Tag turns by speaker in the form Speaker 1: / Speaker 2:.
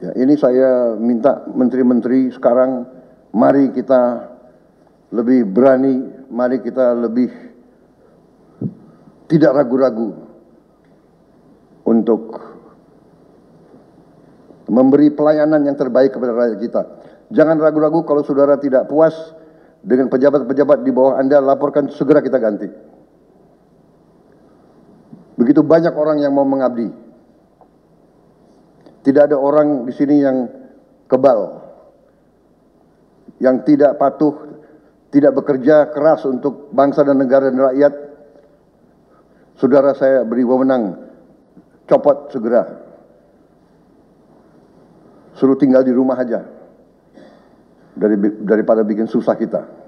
Speaker 1: Ya, ini saya minta menteri-menteri sekarang, mari kita lebih berani, mari kita lebih tidak ragu-ragu untuk memberi pelayanan yang terbaik kepada rakyat kita. Jangan ragu-ragu kalau saudara tidak puas dengan pejabat-pejabat di bawah Anda, laporkan, segera kita ganti. Begitu banyak orang yang mau mengabdi. Tidak ada orang di sini yang kebal, yang tidak patuh, tidak bekerja keras untuk bangsa dan negara dan rakyat. Saudara saya beri wewenang, copot segera. Suruh tinggal di rumah aja, daripada bikin susah kita.